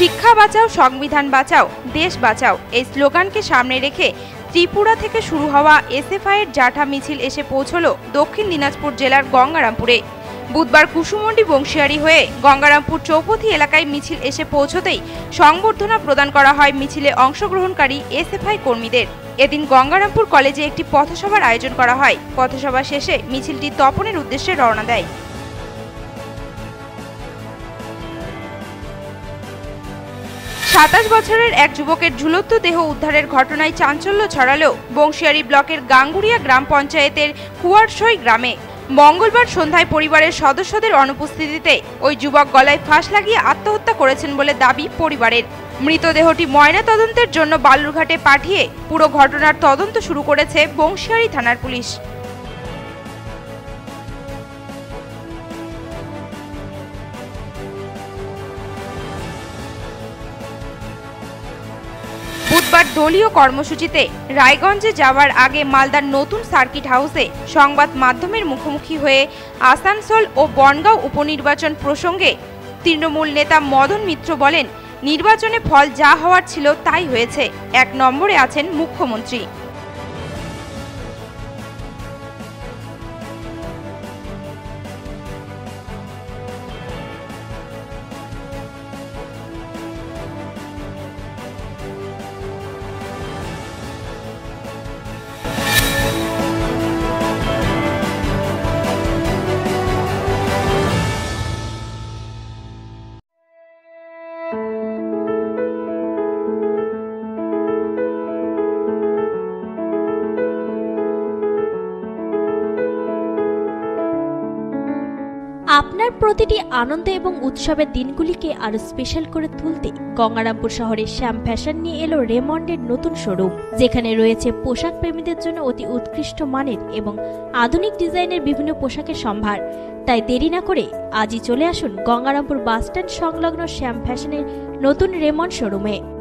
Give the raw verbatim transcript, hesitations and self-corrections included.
শিক্ষা বাঁচাও, সংবিধান বাঁচাও, দেশ বাঁচাও এই স্লোগানকে সামনে রেখে ত্রিপুরা থেকে শুরু হওয়া এসএফআই এর জাঠা মিছিল এসে পৌঁছল দক্ষিণ দিনাজপুর জেলার গঙ্গারামপুরে। বুধবার কুসুমন্ডি বংশিয়ারি হয়ে গঙ্গারামপুর চৌপথি এলাকায় মিছিল এসে পৌঁছতেই সংবর্ধনা প্রদান করা হয় মিছিলে অংশগ্রহণকারী এসএফআই কর্মীদের। এদিন গঙ্গারামপুর কলেজে একটি পথসভার আয়োজন করা হয়। পথসভা শেষে মিছিলটি তপনের উদ্দেশ্যে রওনা দেয়। সাতাশ বছরের এক যুবকের ঝুলন্ত দেহ উদ্ধারের ঘটনায় চাঞ্চল্য ছড়ালেও বংশিয়ারি ব্লকের গাঙ্গুরিয়া গ্রাম পঞ্চায়েতের কুয়ারসই গ্রামে মঙ্গলবার সন্ধ্যায় পরিবারের সদস্যদের অনুপস্থিতিতে ওই যুবক গলায় ফাঁস লাগিয়ে আত্মহত্যা করেছেন বলে দাবি পরিবারের। মৃতদেহটি ময়নাতদন্তের জন্য বালুরঘাটে পাঠিয়ে পুরো ঘটনার তদন্ত শুরু করেছে বংশিয়ারি থানার পুলিশ। বুধবার দলীয় কর্মসূচিতে রায়গঞ্জে যাওয়ার আগে মালদার নতুন সার্কিট হাউসে সংবাদ মাধ্যমের মুখোমুখি হয়ে আসানসোল ও বনগাঁও উপনির্বাচন প্রসঙ্গে তৃণমূল নেতা মদন মিত্র বলেন, নির্বাচনে ফল যা হওয়ার ছিল তাই হয়েছে। এক নম্বরে আছেন মুখ্যমন্ত্রী। আপনার প্রতিটি আনন্দ এবং উৎসবের দিনগুলিকে আরো স্পেশাল করে তুলতে গঙ্গারামপুর শহরে শ্যাম ফ্যাশন নিয়ে এলো রেমন্ডের নতুন শোরুম, যেখানে রয়েছে পোশাক প্রেমীদের জন্য অতি উৎকৃষ্ট মানের এবং আধুনিক ডিজাইনের বিভিন্ন পোশাকের সম্ভার। তাই দেরি না করে আজই চলে আসুন গঙ্গারামপুর বাসস্ট্যান্ড সংলগ্ন শ্যাম ফ্যাশনের নতুন রেমন্ড শোরুমে।